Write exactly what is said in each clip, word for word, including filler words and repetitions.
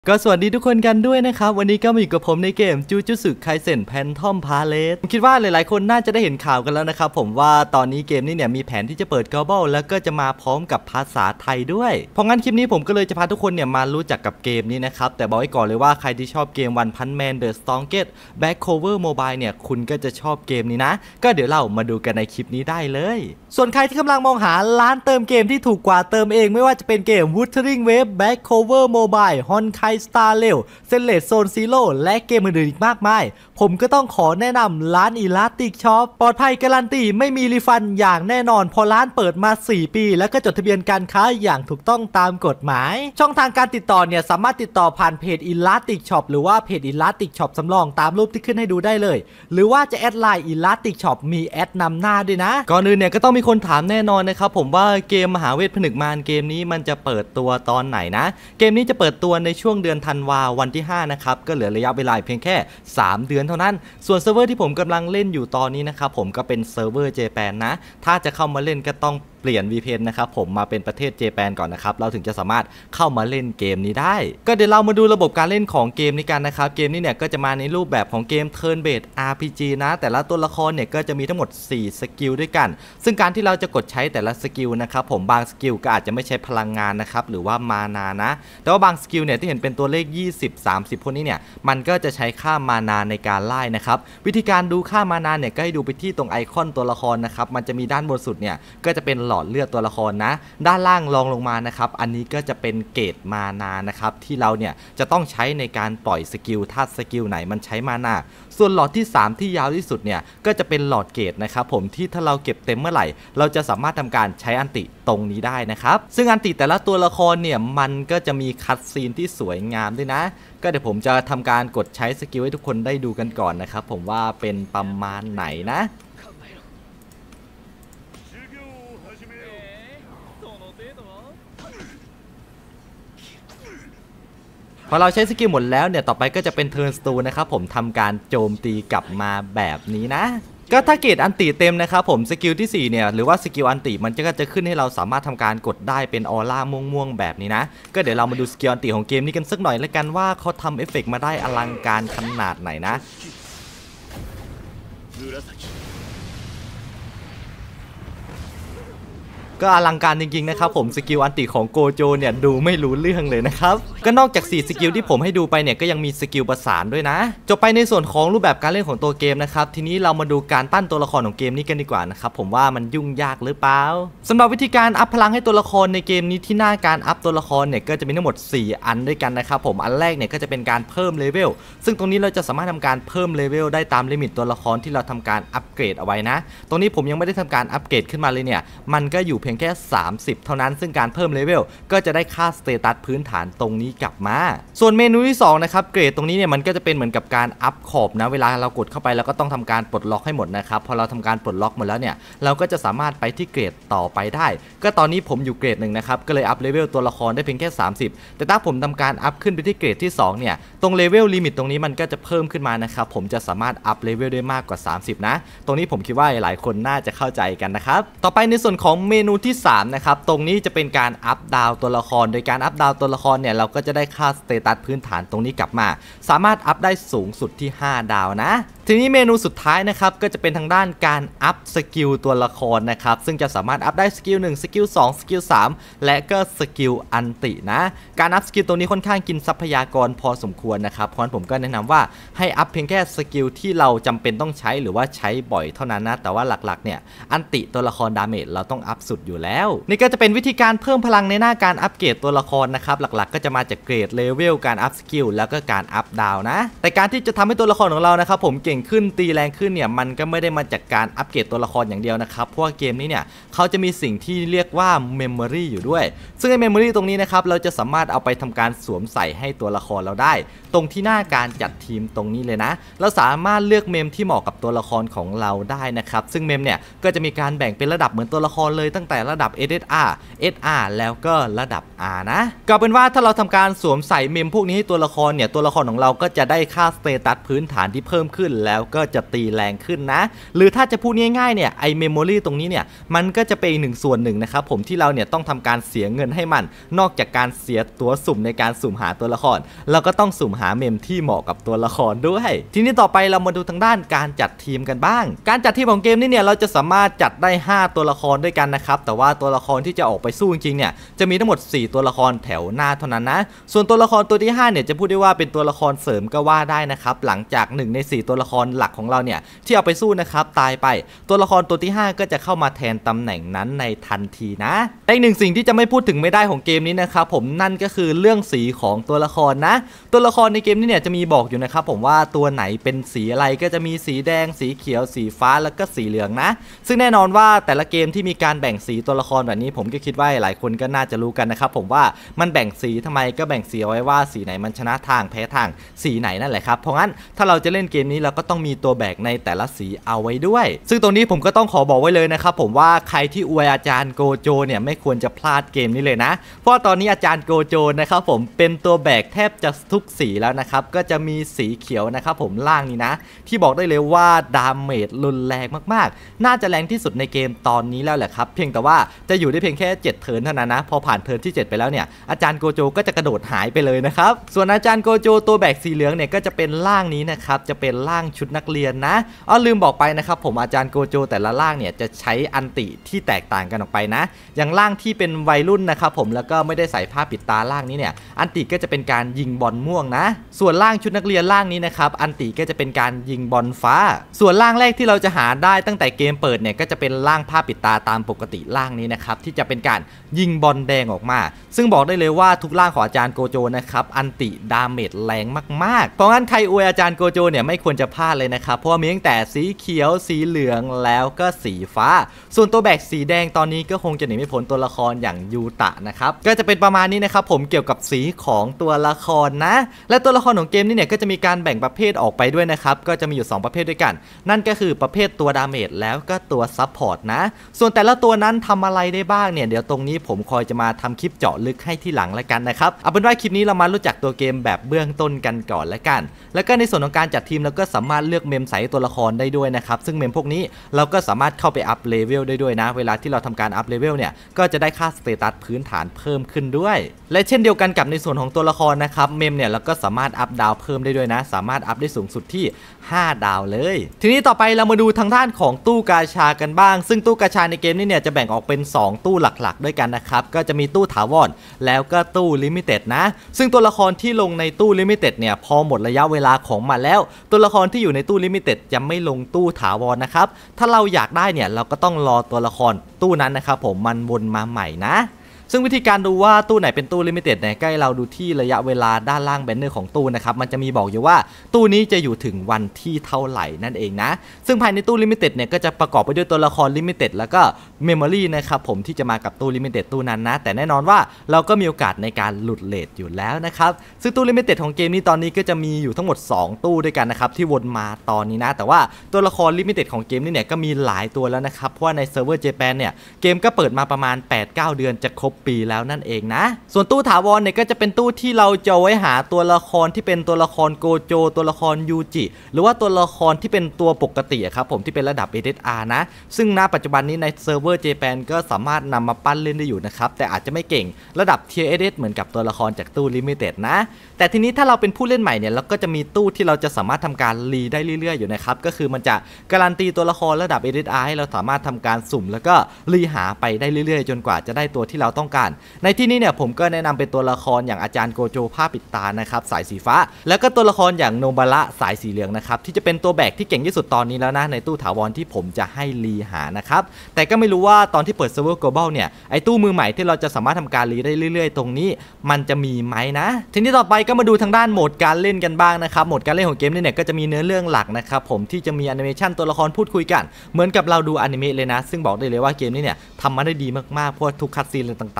ก็สวัสดีทุกคนกันด้วยนะครับวันนี้ก็มาอยู่กับผมในเกมจูจูสึไคเซ็นแพนทอมพาเลสผมคิดว่าหลายๆคนน่าจะได้เห็นข่าวกันแล้วนะครับผมว่าตอนนี้เกมนี้เนี่ยมีแผนที่จะเปิด global แล้วก็จะมาพร้อมกับภาษาไทยด้วยเพราะงั้นคลิปนี้ผมก็เลยจะพาทุกคนเนี่ยมารู้จักกับเกมนี้นะครับแต่บอกไว้ก่อนเลยว่าใครที่ชอบเกม One Punch Man The Strongest Back Cover Mobile เนี่ยคุณก็จะชอบเกมนี้นะก็เดี๋ยวเรามาดูกันในคลิปนี้ได้เลยส่วนใครที่กำลังมองหาร้านเติมเกมที่ถูกกว่าเติมเองไม่ว่าจะเป็นเกม Wuthering Waves Back Cover Mobile Honkai Star Railเซนเลสโซนซีโร่และเกมอื่นๆอีกมากมายผมก็ต้องขอแนะนำร้าน Elastic Shop ปลอดภัยการันตีไม่มีรีฟันอย่างแน่นอนพอร้านเปิดมาสี่ปีแล้วก็จดทะเบียนการค้าอย่างถูกต้องตามกฎหมายช่องทางการติดต่อเนี่ยสามารถติดต่อผ่านเพจ Elastic Shop หรือว่าเพจ Elastic Shop สำรองตามรูปที่ขึ้นให้ดูได้เลยหรือว่าจะแอดไลน์ Elastic Shop มีแอดนำหน้าด้วยนะก่อนอื่นเนี่ยก็ต้องมีคนถามแน่นอนนะครับผมว่าเกมมหาเวทผนึกมารเกมนี้มันจะเปิดตัวตอนไหนนะเกมนี้จะเปิดตัวในช่วงเดือนธันวาวันที่ห้านะครับก็เหลือระยะเวลาเพียงแค่สามเดือนเท่านั้นส่วนเซิร์ฟเวอร์ที่ผมกำลังเล่นอยู่ตอนนี้นะครับผมก็เป็นเซิร์ฟเวอร์เจแปนนะถ้าจะเข้ามาเล่นก็ต้องเปลี่ยน วี พี เอ็น นะครับผมมาเป็นประเทศเจแปนก่อนนะครับเราถึงจะสามารถเข้ามาเล่นเกมนี้ได้ก็เดี๋ยวเรามาดูระบบการเล่นของเกมนี้กันนะครับเกมนี้เนี่ยก็จะมาในรูปแบบของเกม Turn Based อาร์ พี จี นะแต่ละตัวละครเนี่ยก็จะมีทั้งหมดสี่สกิลด้วยกันซึ่งการที่เราจะกดใช้แต่ละสกิลนะครับผมบางสกิลก็อาจจะไม่ใช้พลังงานนะครับหรือว่ามานานะแต่ว่าบางสกิลเนี่ยที่เห็นเป็นตัวเลขยี่สิบ สามสิบพวกนี้เนี่ยมันก็จะใช้ค่ามานาในการไล่นะครับวิธีการดูค่ามานาเนี่ยก็ให้ดูไปที่ตรงไอคอนตัวละครนะครับมันจะมีด้านบนสุดเนี่ยก็จะเป็นหลอดเลือดตัวละครนะด้านล่างรองลงมานะครับอันนี้ก็จะเป็นเกจมานานะครับที่เราเนี่ยจะต้องใช้ในการปล่อยสกิลถ้าสกิลไหนมันใช้มานาส่วนหลอดที่สามที่ยาวที่สุดเนี่ยก็จะเป็นหลอดเกจนะครับผมที่ถ้าเราเก็บเต็มเมื่อไหร่เราจะสามารถทำการใช้อันติตรงนี้ได้นะครับซึ่งอันติแต่ละตัวละครเนี่ยมันก็จะมีคัตซีนที่สวยงามด้วยนะก็เดี๋ยวผมจะทำการกดใช้สกิลให้ทุกคนได้ดูกันก่อนนะครับผมว่าเป็นประมาณไหนนะพอเราใช้สกิลหมดแล้วเนี่ยต่อไปก็จะเป็นเทิร์นสตูนะครับผมทำการโจมตีกลับมาแบบนี้นะก็ถ้าเกรดอันติเต็มนะครับผมสกิลที่สี่เนี่ยหรือว่าสกิลอันติมันก็จะขึ้นให้เราสามารถทำการกดได้เป็นออร่าม่วงๆแบบนี้นะก็เดี๋ยวเรามาดูสกิลอันติของเกมนี้กันสักหน่อยแล้วกันว่าเขาทำเอฟเฟกต์มาได้อลังการขนาดไหนนะก็อลังการจริงๆนะครับผมสกิลอันติของโกโจเนี่ยดูไม่รู้เรื่องเลยนะครับก็นอกจากสี่สกิลที่ผมให้ดูไปเนี่ยก็ยังมีสกิลประสานด้วยนะจบไปในส่วนของรูปแบบการเล่นของตัวเกมนะครับทีนี้เรามาดูการปั้นตัวละครของเกมนี้กันดีกว่านะครับผมว่ามันยุ่งยากหรือเปล่าสำหรับวิธีการอัพพลังให้ตัวละครในเกมนี้ที่หน้าการอัพตัวละครเนี่ยก็จะมีทั้งหมดสี่อันด้วยกันนะครับผมอันแรกเนี่ยก็จะเป็นการเพิ่มเลเวลซึ่งตรงนี้เราจะสามารถทำการเพิ่มเลเวลได้ตามลิมิตตัวละครที่เราทำการอัปเกรดเอาไว้นะตรงนี้ผมยังไม่ได้ทำการอัปเกรดขึ้นมาเลยเนี่ยมันก็อยู่เพียงแค่สามสิบเท่านั้นซึ่งการเพิ่มเลเวลก็จะได้ค่าสเตตัสพื้นฐานตรงนี้กลับมาส่วนเมนูที่สองนะครับเกรดตรงนี้เนี่ยมันก็จะเป็นเหมือนกับการอัพขอบนะเวลาเรากดเข้าไปแล้วก็ต้องทำการปลดล็อกให้หมดนะครับพอเราทำการปลดล็อกหมดแล้วเนี่ยเราก็จะสามารถไปที่เกรดต่อไปได้ก็ตอนนี้ผมอยู่เกรดหนึ่งนะครับก็เลยอัพเลเวลตัวละครได้เพียงแค่สามสิบแต่ถ้าผมทำการอัพขึ้นไปที่เกรดที่สองเนี่ยตรงเลเวลลิมิตตรงนี้มันก็จะเพิ่มขึ้นมานะครับผมจะสามารถอัพเลเวลได้มากกว่าสามสิบนะตรงนี้ผมคิดว่าหลายคนน่าจะเข้าใจกันนะครับต่อไปในส่วนของเมนูที่สามนะครับตรงนี้จะเป็นการอัพดาวตัวละครโดยการอัพดาวตัวละครเนี่ยเราก็จะได้ค่าสเตตัสพื้นฐานตรงนี้กลับมาสามารถอัพได้สูงสุดที่ห้าดาวนะทีนี้เมนูสุดท้ายนะครับก็จะเป็นทางด้านการอัพสกิลตัวละครนะครับซึ่งจะสามารถอัพได้สกิลหนึ่งสกิลสองสกิลสามและก็สกิลอันตินะการอัพสกิลตัวนี้ค่อนข้างกินทรัพยากรพอสมควรนะครับเพราะฉะนั้นผมก็แนะนำว่าให้อัพเพียงแค่สกิลที่เราจำเป็นต้องใช้หรือว่าใช้บ่อยเท่านั้นนะแต่ว่าหลักๆเนี่ยอันติตัวละครดาเมจเราต้องอัพสุดอยู่แล้วนี่ก็จะเป็นวิธีการเพิ่มพลังในหน้าการอัปเกรดตัวละครนะครับหลักๆก็จะมาจากเกรดเลเวลการอัพสกิลแล้วก็การอัพดาวนะแต่การที่จะทำให้ตัวละครของเรานะครับผมเก่งขึ้นตีแรงขึ้นเนี่ยมันก็ไม่ได้มาจากการอัปเกรดตัวละครอย่างเดียวนะครับเพราะว่าเกมนี้เนี่ยเขาจะมีสิ่งที่เรียกว่าเมมโมรีอยู่ด้วยซึ่งไอ้เมมโมรีตรงนี้นะครับเราจะสามารถเอาไปทำการสวมใส่ให้ตัวละครเราได้ตรงที่หน้าการจัดทีมตรงนี้เลยนะเราสามารถเลือกเมมที่เหมาะกับตัวละครของเราได้นะครับซึ่งเมมเนี่ยก็จะมีการแบ่งเป็นระดับเหมือนตัวละครเลยตั้งแต่ระดับ เอส เอส อาร์ เอส อาร์ แล้วก็ระดับ R นะก็เป็นว่าถ้าเราทำการการสวมใส่เมมพวกนี้ให้ตัวละครเนี่ยตัวละครของเราก็จะได้ค่าสเตตัสพื้นฐานที่เพิ่มขึ้นแล้วก็จะตีแรงขึ้นนะหรือถ้าจะพูดง่ายๆเนี่ยไอเมมโมรีตรงนี้เนี่ยมันก็จะเป็นอีกหนึ่งส่วนหนึ่งนะครับผมที่เราเนี่ยต้องทำการเสียเงินให้มันนอกจากการเสียตัวสุ่มในการสุ่มหาตัวละครเราก็ต้องสุ่มหาเมมที่เหมาะกับตัวละครด้วยทีนี้ต่อไปเรามาดูทางด้านการจัดทีมกันบ้างการจัดทีมของเกมนี้เนี่ยเราจะสามารถจัดได้ห้าตัวละครด้วยกันนะครับแต่ว่าตัวละครที่จะออกไปสู้จริงๆเนี่ยจะมีทั้งหมดสี่ตัวละครแถวหน้าเท่านั้นนะส่วนตัวละครตัวที่ห้าเนี่ยจะพูดได้ว่าเป็นตัวละครเสริมก็ว่าได้นะครับหลังจากหนึ่งในสี่ตัวละครหลักของเราเนี่ยที่เอาไปสู้นะครับตายไปตัวละครตัวที่ห้าก็จะเข้ามาแทนตำแหน่งนั้นในทันทีนะแต่อีกหนึ่งสิ่งที่จะไม่พูดถึงไม่ได้ของเกมนี้นะครับผมนั่นก็คือเรื่องสีของตัวละครนะตัวละครในเกมนี้เนี่ยจะมีบอกอยู่นะครับผมว่าตัวไหนเป็นสีอะไรก็จะมีสีแดงสีเขียวสีฟ้าแล้วก็สีเหลืองนะซึ่งแน่นอนว่าแต่ละเกมที่มีการแบ่งสีตัวละครแบบนี้ผมก็คิดว่าหลายคนก็น่าจะรู้กันนะครับผมว่ามันแบ่งสีทำไมก็แบ่งสีเอาไว้ว่าสีไหนมันชนะทางแพ้ทางสีไหนนั่นแหละครับเพราะงั้นถ้าเราจะเล่นเกมนี้เราก็ต้องมีตัวแบกในแต่ละสีเอาไว้ด้วยซึ่งตรงนี้ผมก็ต้องขอบอกไว้เลยนะครับผมว่าใครที่อวยอาจารย์โกโจเนี่ยไม่ควรจะพลาดเกมนี้เลยนะเพราะตอนนี้อาจารย์โกโจนะครับผมเป็นตัวแบกแทบจะทุกสีแล้วนะครับก็จะมีสีเขียวนะครับผมล่างนี้นะที่บอกได้เลยว่าดาเมจรุนแรงมากๆน่าจะแรงที่สุดในเกมตอนนี้แล้วแหละครับเพียงแต่ว่าจะอยู่ได้เพียงแค่เจ็ดเทิร์นเท่านั้นนะพอผ่านเทิร์นที่เจ็ดไปแล้วเนี่ยอาจารย์โกโจก็จะกระโดดหายไปเลยนะครับส่วนอาจารย์โกโจตัวแบกสีเหลืองเนี่ยก็จะเป็นล่างนี้นะครับจะเป็นล่างชุดนักเรียนนะอ๋อลืมบอกไปนะครับผมอาจารย์โกโจแต่ละล่างเนี่ยจะใช้อันติที่แตกต่างกันออกไปนะอย่างล่างที่เป็นวัยรุ่นนะครับผมแล้วก็ไม่ได้ใส่ผ้าปิดตาล่างนี้เนี่ยอันติก็จะเป็นการยิงบอลม่วงนะส่วนล่างชุดนักเรียนล่างนี้นะครับอันติก็จะเป็นการยิงบอลฟ้าส่วนล่างแรกที่เราจะหาได้ตั้งแต่เกมเปิดเนี่ยก็จะเป็นล่างผ้าปิดตาตามปกติล่างนี้นะครับที่จะเป็นการยิงบอลแดงออกมาซึ่งบอกได้เลยว่าทุกล่างของอาจารย์โกโจนะครับอันติดาเมจแรงมากๆเพราะงั้นใครอวยอาจารย์โกโจเนี่ยไม่ควรจะพลาดเลยนะครับเพราะมีตั้งแต่สีเขียวสีเหลืองแล้วก็สีฟ้าส่วนตัวแบกสีแดงตอนนี้ก็คงจะหนีไม่พ้นตัวละครอย่างยูตะนะครับก็จะเป็นประมาณนี้นะครับผมเกี่ยวกับสีของตัวละครนะและตัวละครของเกมนี้เนี่ยก็จะมีการแบ่งประเภทออกไปด้วยนะครับก็จะมีอยู่สองประเภทด้วยกันนั่นก็คือประเภทตัวดาเมจแล้วก็ตัวซัพพอร์ตนะส่วนแต่ละตัวนั้นทำอะไรได้บ้างเนี่ยเดี๋ยวตรงนี้ผมคอยจะมาทำคลิปเจาะลึกให้ที่หลังแล้วกันนะครับเอาเป็นว่าคลิปนี้เรามารู้จักตัวเกมแบบเบื้องต้นกันก่อนแล้วกันแล้วก็ในส่วนของการจัดทีมเราก็สามารถเลือกเมมใส่ตัวละครได้ด้วยนะครับซึ่งเมมพวกนี้เราก็สามารถเข้าไปอัพเลเวลได้ด้วยนะเวลาที่เราทำการอัพเลเวลเนี่ยก็จะได้ค่าสเตตัสพื้นฐานเพิ่มขึ้นด้วยและเช่นเดียวกันกับในส่วนของตัวละครนะครับเมมเนี่ยเราก็สามารถอัพดาวเพิ่มได้ด้วยนะสามารถอัพได้สูงสุดที่ห้าดาวเลยทีนี้ต่อไปเรามาดูทางด้านของตู้กาชากันบ้างซึ่งตู้กาชาในเกมนี้เนี่ยจะแบ่งออกเป็นสองตู้หลักๆด้วยกันนะครับก็จะมีตู้ถาวรแล้วก็ตู้ลิมิเต็ดนะซึ่งตัวละครที่ลงในตู้ลิมิเต็ดเนี่ยพอหมดระยะเวลาของมันแล้วตัวละครที่อยู่ในตู้ลิมิเต็ดจะไม่ลงตู้ถาวรนะครับถ้าเราอยากได้เนี่ยเราก็ต้องรอตัวละครตู้นั้นนะครับผมมันวนมาใหม่นะซึ่งวิธีการดูว่าตู้ไหนเป็นตู้ลิมิเต็ดเนี่ยใกล้เราดูที่ระยะเวลาด้านล่างแบนเนอร์ของตู้นะครับมันจะมีบอกอยู่ว่าตู้นี้จะอยู่ถึงวันที่เท่าไหร่นั่นเองนะซึ่งภายในตู้ลิมิเต็ดเนี่ยก็จะประกอบไปด้วยตัวละครลิมิเต็ดแล้วก็เมมโมรี่นะครับผมที่จะมากับตู้ลิมิเต็ดตู้นั้นนะแต่แน่นอนว่าเราก็มีโอกาสในการหลุดเรทอยู่แล้วนะครับซึ่งตู้ลิมิเต็ดของเกมนี้ตอนนี้ก็จะมีอยู่ทั้งหมดสองตู้ด้วยกันนะครับที่วนมาตอนนี้นะแต่ว่าตัวละครลิมิเต็ดของเกมนี้เนี่ยก็มีหลายตัวแล้วนะครับเพราะว่าในเซิร์ฟเวอร์เจแปนเนี่ยเกมก็เปิดมาประมาณ แปดเก้า เดือนจะครบปีแล้วนั่นเองนะส่วนตู้ถาวรเนี่ยก็จะเป็นตู้ที่เราจะไว้หาตัวละครที่เป็นตัวละครโกโจตัวละครยูจิหรือว่าตัวละครที่เป็นตัวปกติครับผมที่เป็นระดับ เอ เอส อาร์ นะซึ่งณปัจจุบันนี้ในเซิร์ฟเวอร์เจแปนก็สามารถนำมาปั้นเล่นได้อยู่นะครับแต่อาจจะไม่เก่งระดับ ที เอส เอส เหมือนกับตัวละครจากตู้ลิมิเต็ดนะแต่ทีนี้ถ้าเราเป็นผู้เล่นใหม่เนี่ยเราก็จะมีตู้ที่เราจะสามารถทำการรีได้เรื่อยๆอยู่นะครับก็คือมันจะการันตีตัวละครระดับ เอ เอส อาร์ ให้เราสามารถทำการสุ่มแล้วก็รีหาไปได้เรื่อยๆจนกว่าจะได้ตัวที่เราต้องการในที่นี้เนี่ยผมก็แนะนำเป็นตัวละครอย่างอาจารย์โกโจผ้าปิดตานะครับสายสีฟ้าแล้วก็ตัวละครอย่างโนบาระสายสีเหลืองนะครับที่จะเป็นตัวแบกที่เก่งที่สุดตอนนี้แล้วนะในตู้ถาวรที่ผมจะให้รีหานะครับแต่ก็ไม่รู้ว่าตอนที่เปิดเซิร์ฟเวอร์ global เนี่ยไอตู้มือใหม่ที่เราจะสามารถทำการรีได้เรื่อยๆตรงนี้มันจะมีไหมนะทีนี้ต่อไปก็มาดูทางด้านโหมดการเล่นกันบ้างนะครับโหมดการเล่นของเกมนี้เนี่ยก็จะมีเนื้อเรื่องหลักนะครับผมที่จะมีแอนิเมชันตัวละครพูดคุยกันเหมือนกับเราดูอนิเมะเลยนะซึ่งบอกได้เลยว่าเกมนี้เนี่ยทำมาได้ดีมากๆเพราะทุกคัตซีนต่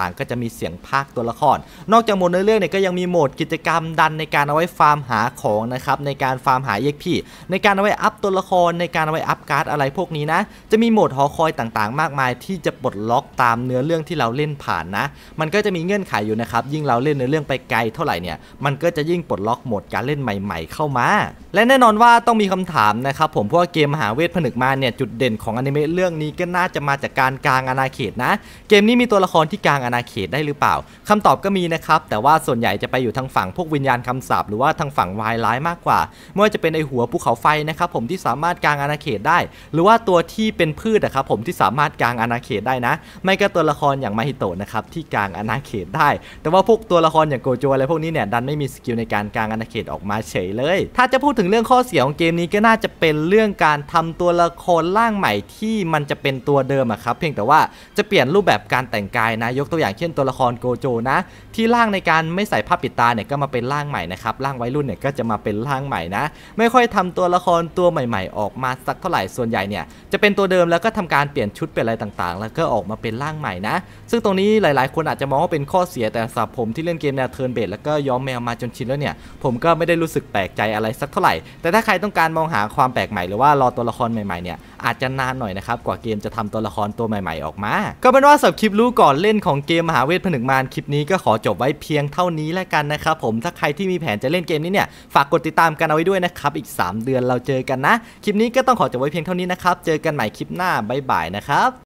ต่างๆก็จะมีเสียงพากย์ตัวละครนอกจากโหมดเนื้อเรื่องเนี่ยก็ยังมีโหมดกิจกรรมดันในการเอาไว้ฟาร์มหาของนะครับในการฟาร์มหา อี เอ็กซ์ พี ในการเอาไว้อัพตัวละครในการเอาไว้อัพการ์ดอะไรพวกนี้นะจะมีโหมดหอคอยต่างๆมากมายที่จะปลดล็อกตามเนื้อเรื่องที่เราเล่นผ่านนะมันก็จะมีเงื่อนไขอยู่นะครับยิ่งเราเล่นเนื้อเรื่องไปไกลเท่าไหร่เนี่ยมันก็จะยิ่งปลดล็อกโหมดการเล่นใหม่ๆเข้ามาและแน่นอนว่าต้องมีคำถามนะครับผมเพราะว่าเกมมหาเวทผนึกมารเนี่ยจุดเด่นของอนิเมะเรื่องนี้ก็น่าจะมาจากการกางอาณาเขตนะเกมนี้มีตัวละครที่กางอาณาเขตได้หรือเปล่าคำตอบก็มีนะครับแต่ว่าส่วนใหญ่จะไปอยู่ทางฝั่งพวกวิญญาณคำสาปหรือว่าทางฝั่งวายร้ายมากกว่าไม่ว่าจะเป็นไอหัวภูเขาไฟนะครับผมที่สามารถกางอาณาเขตได้หรือว่าตัวที่เป็นพืชนะครับผมที่สามารถกางอาณาเขตได้นะไม่ก็ตัวละครอย่างมาฮิโตะนะครับที่กางอาณาเขตได้แต่ว่าพวกตัวละครอย่างโกโจอะไรพวกนี้เนี่ยดันไม่มีสกิลในการกางอาณาเขตออกมาเฉยเลยถ้าจะพูดถึงเรื่องข้อเสียของเกมนี้ก็น่าจะเป็นเรื่องการทำตัวละครร่างใหม่ที่มันจะเป็นตัวเดิมอะครับเพียงแต่ว่าจะเปลี่ยนรูปแบบการแต่งกายนะยกตัวอย่างเช่นตัวละครโกโจนะที่ร่างในการไม่ใส่ผ้าปิดตาเนี่ยก็มาเป็นร่างใหม่นะครับร่างวัยรุ่นเนี่ยก็จะมาเป็นร่างใหม่นะไม่ค่อยทำตัวละครตัวใหม่ๆออกมาสักเท่าไหร่ส่วนใหญ่เนี่ยจะเป็นตัวเดิมแล้วก็ทำการเปลี่ยนชุดเป็นอะไรต่างๆแล้วก็ออกมาเป็นร่างใหม่นะซึ่งตรงนี้หลายๆคนอาจจะมองว่าเป็นข้อเสียแต่สำหรับผมที่เล่นเกมแนวเทิร์นเบสแล้วก็ย้อมแมวมาจนชินแล้วเนี่ยผมก็ไม่ได้รู้สึกแปลกใจอะไรสักเท่าไหร่แต่ถ้าใครต้องการมองหาความแปลกใหม่หรือว่ารอตัวละครใหม่ๆเนี่ยอาจจะนานหน่อยนะครับกว่าเกมจะทำตัวละครตัวใหม่ๆออกมาก็เป็นว่าสำหรับคลิปรู้ก่อนเล่นของเกมมหาเวทผนึกมารคลิปนี้ก็ขอจบไว้เพียงเท่านี้แล้วกันนะครับผมถ้าใครที่มีแผนจะเล่นเกมนี้เนี่ยฝากกดติดตามกันเอาไว้ด้วยนะครับอีกสามเดือนเราเจอกันนะคลิปนี้ก็ต้องขอจบไว้เพียงเท่านี้นะครับเจอกันใหม่คลิปหน้าบ๊ายบายนะครับ